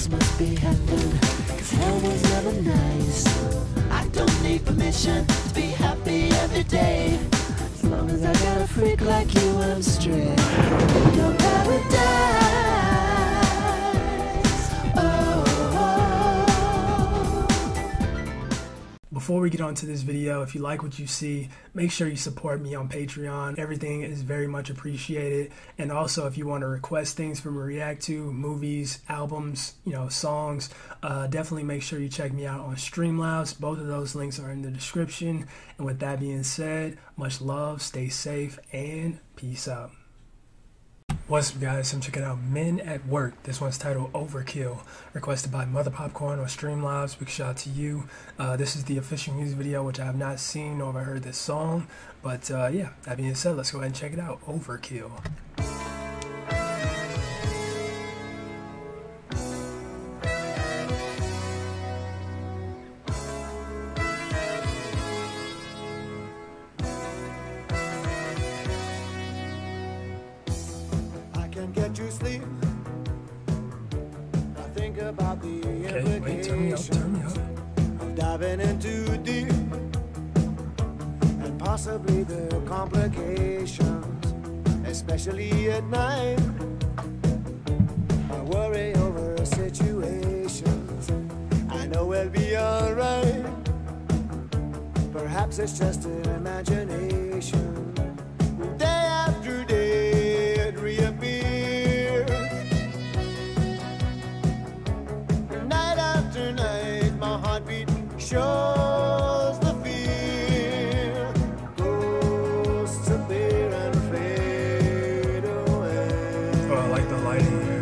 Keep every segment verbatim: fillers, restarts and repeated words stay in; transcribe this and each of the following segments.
this must be heaven, cause hell was never nice. I don't need permission to be happy every day. As long as I got a freak like you, I'm straight. Your paradise. Before we get on to this video, if you like what you see, make sure you support me on Patreon. Everything is very much appreciated. And also, if you want to request things for me to react to, movies, albums, you know, songs, uh, definitely make sure you check me out on Streamlabs. Both of those links are in the description. And with that being said, much love, stay safe, and peace out. What's up, guys? I'm checking out Men at Work. This one's titled Overkill, requested by Mother Popcorn on Streamlabs. Big shout out to you. Uh, this is the official music video, which I have not seen nor have I heard this song. But uh, yeah, that being said, let's go ahead and check it out. Overkill. Get you sleep. I think about the okay, wait, turn me up, turn me up. Of diving into deep and possibly the complications, especially at night. I worry over situations. I know we'll be alright. Perhaps it's just an imagination. Day after day it reappears. Shows the fear, ghosts appear and fade away. Oh, I like the lighting here.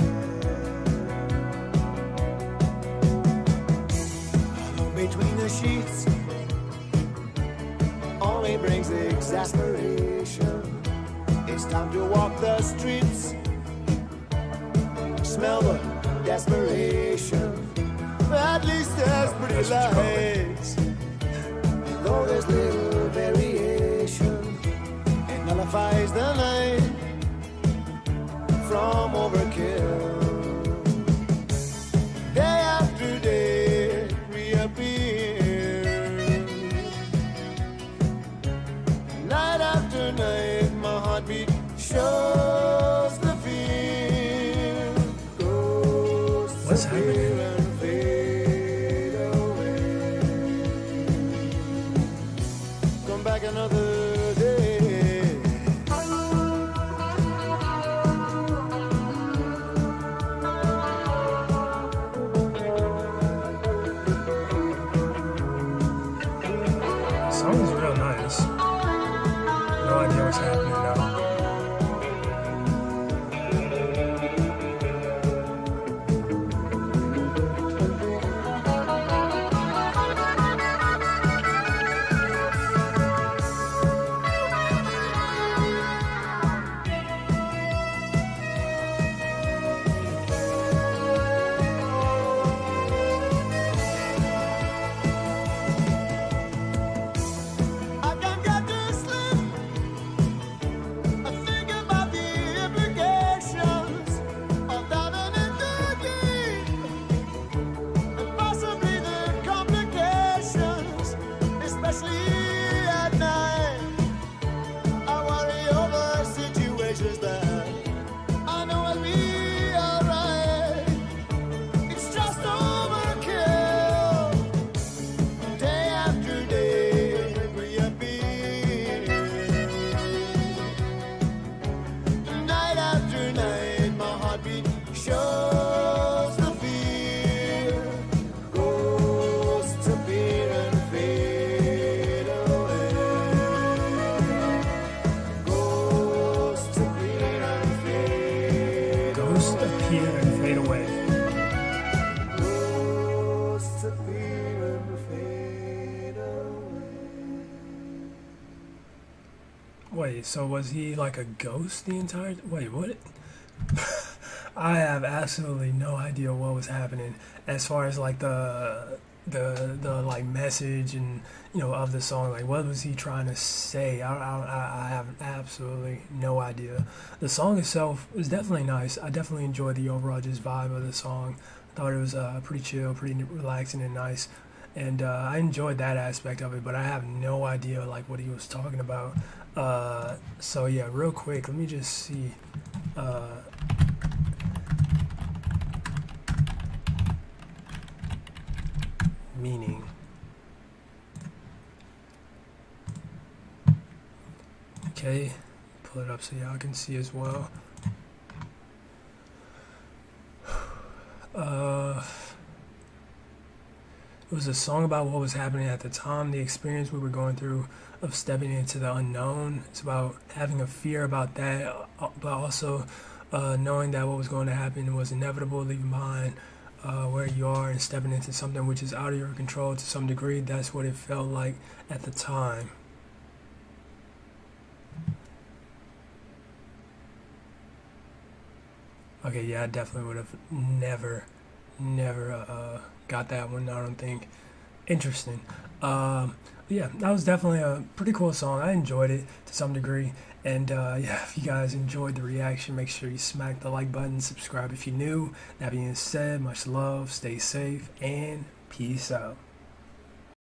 Between the sheets only brings exasperation. It's time to walk the streets, smell the desperation. At least there's pretty lights. Though there's little variation, it nullifies the night from overkill. Day after day it reappears. Night after night my heartbeat shows the fear. Ghosts What's happening? Back another day. The song is real nice. No idea what's happening now. Wait, so was he like a ghost the entire... Wait, what? I have absolutely no idea what was happening as far as like the the the like message and you know of the song, like what was he trying to say. I, I, I have absolutely no idea. The song itself was definitely nice. I definitely enjoyed the overall just vibe of the song. I thought it was uh, pretty chill, pretty relaxing and nice, and uh, I enjoyed that aspect of it, but I have no idea like what he was talking about. Uh, so yeah, real quick, let me just see. Uh, meaning. Okay, pull it up so y'all can see as well. Uh, it was a song about what was happening at the time, the experience we were going through of stepping into the unknown. It's about having a fear about that, but also uh, knowing that what was going to happen was inevitable, leaving behind Uh, where you are and stepping into something which is out of your control to some degree. That's what it felt like at the time. Okay, yeah, I definitely would have never, never uh, got that one, I don't think. Interesting. Um, yeah, that was definitely a pretty cool song. I enjoyed it to some degree. And uh, yeah, if you guys enjoyed the reaction, make sure you smack the like button, subscribe if you're new. That being said, much love, stay safe, and peace out.